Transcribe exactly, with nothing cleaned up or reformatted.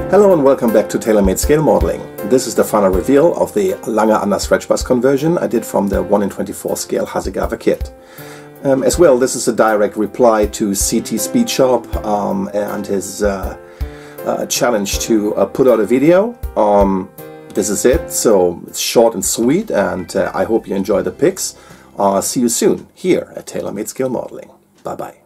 Hello and welcome back to Tailor-Made Scale Modeling. This is the final reveal of the Lange under stretch bus conversion I did from the one in twenty-four scale Hasegawa kit. Um, as well, this is a direct reply to C T Speed Shop um, and his uh, uh, challenge to uh, put out a video. Um, this is it, so it's short and sweet, and uh, I hope you enjoy the pics. Uh, see you soon here at Tailor-Made Scale Modeling. Bye bye.